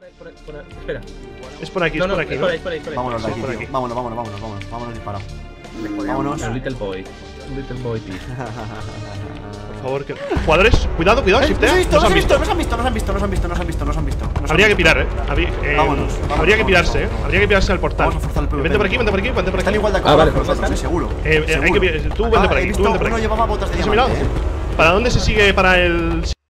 Espera. Es por aquí, es por aquí, ¿no? Por ahí. Vámonos de aquí, por tío. aquí. Vámonos disparado. Vámonos. Un little boy, tío. Por favor, que. Jugadores, cuidado, shiftea. Nos han visto. Habría que pirar, Vámonos. Habría que pirarse, Habría que pirarse al portal. Vamos a forzar el PvP. Vente por aquí. Están igual de Ah, vale, acabados que pues nosotros, seguro. Hay que tú vente por aquí, He visto uno llevaba botas de ¿Has mirado? diamante, ¿Para dónde se sigue para el